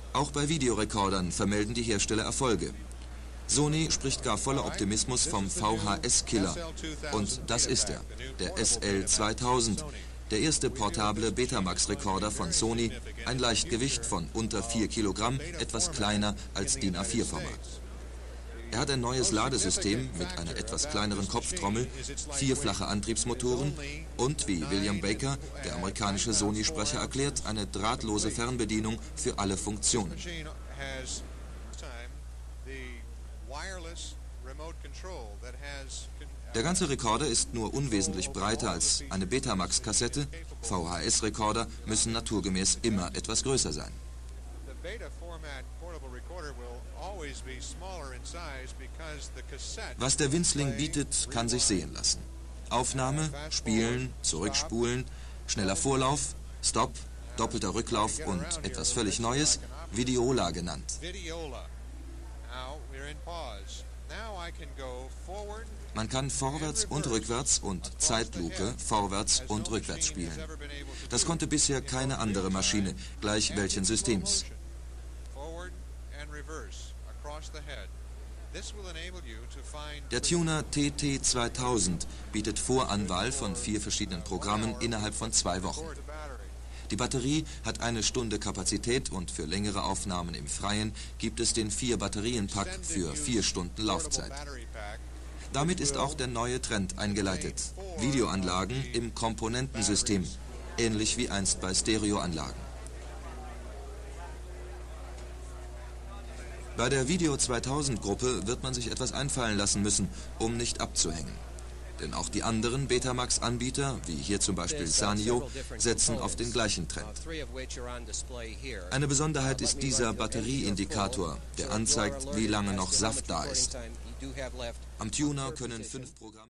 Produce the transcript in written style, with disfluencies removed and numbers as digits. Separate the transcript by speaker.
Speaker 1: Auch bei Videorekordern vermelden die Hersteller Erfolge. Sony spricht gar voller Optimismus vom VHS-Killer. Und das ist er, der SL2000, der erste portable Betamax-Rekorder von Sony, ein Leichtgewicht von unter 4 Kilogramm, etwas kleiner als DIN A4-Format. Er hat ein neues Ladesystem mit einer etwas kleineren Kopftrommel, 4 flache Antriebsmotoren und, wie William Baker, der amerikanische Sony-Sprecher, erklärt, eine drahtlose Fernbedienung für alle Funktionen. Der ganze Rekorder ist nur unwesentlich breiter als eine Betamax-Kassette. VHS-Rekorder müssen naturgemäß immer etwas größer sein. Was der Winzling bietet, kann sich sehen lassen. Aufnahme, Spielen, Zurückspulen, schneller Vorlauf, Stop, doppelter Rücklauf und etwas völlig Neues, Videola genannt. Man kann vorwärts und rückwärts und Zeitlupe vorwärts und rückwärts spielen. Das konnte bisher keine andere Maschine, gleich welchen Systems. Der Tuner TT2000 bietet Voranwahl von 4 verschiedenen Programmen innerhalb von 2 Wochen. Die Batterie hat 1 Stunde Kapazität und für längere Aufnahmen im Freien gibt es den 4-Batterien-Pack für 4 Stunden Laufzeit. Damit ist auch der neue Trend eingeleitet. Videoanlagen im Komponentensystem, ähnlich wie einst bei Stereoanlagen. Bei der Video 2000 Gruppe wird man sich etwas einfallen lassen müssen, um nicht abzuhängen. Denn auch die anderen Betamax-Anbieter, wie hier zum Beispiel Sanyo, setzen auf den gleichen Trend. Eine Besonderheit ist dieser Batterieindikator, der anzeigt, wie lange noch Saft da ist. Am Tuner können 5 Programme